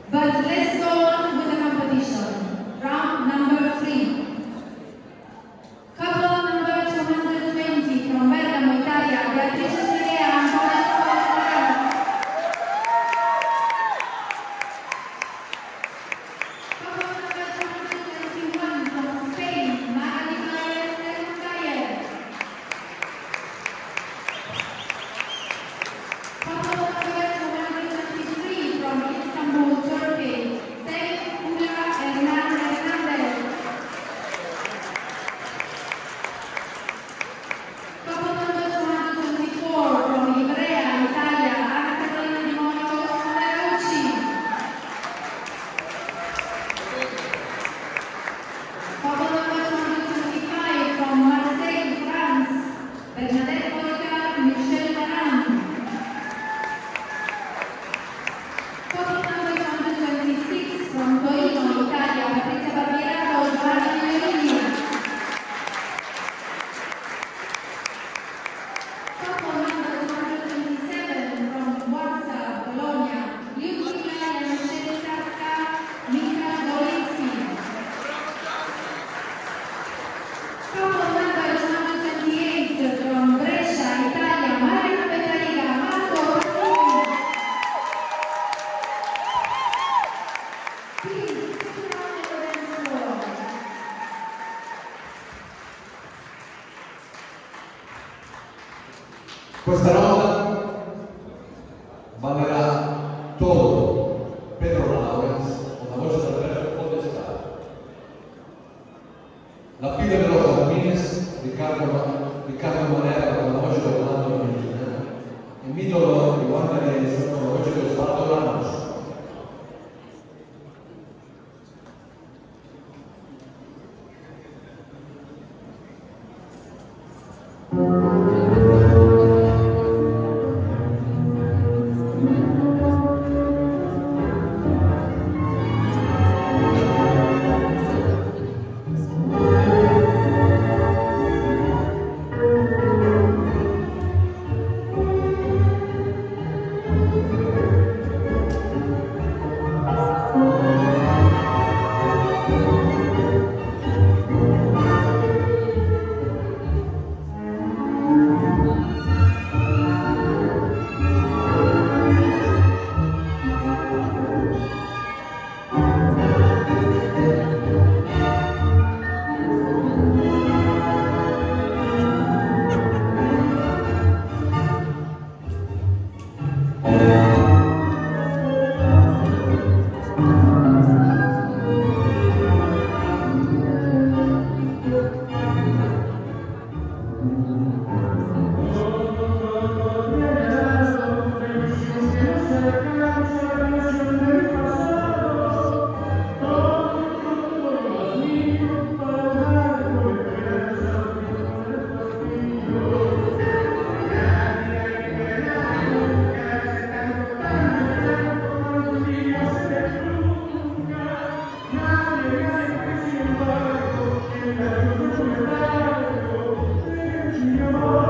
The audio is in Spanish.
But let's go on with the competition. Round number 3. Couple number 220 from Bergamo, Italia, Beatrice Segrea, Antonio Scola. Couple number 221 from Spain, Magali Flores Serundaye. Couple number 223 from Istanbul, Turkey, Saif Ula Hernandez. Couple number 224 from Ivrea, Italia, Anna Carolina Di Monaco Sonerucci. Couple number 225 from Marseille, France, Bernadette Policar, Michel Taran. Couple number 226 from Torino, Italia, Patrizia Barbiero, Giovanni Melini. Couple number 227 from Warsaw, Bologna, Lyudmila Januszewska, Mika Golinski. Couple number 228 from Brescia, Italia, Marina Petrariga, Marco Rossini. Please, sit down on the dance floor. Questa nota valerà todo Pedro Lawrence con la voce del Resto Potestà. La pila de los Ramírez, Riccardo Manera con la voce di Orlando Medina e Midolo di Juan Menezes con la voce di Osvaldo Ramos. Thank you.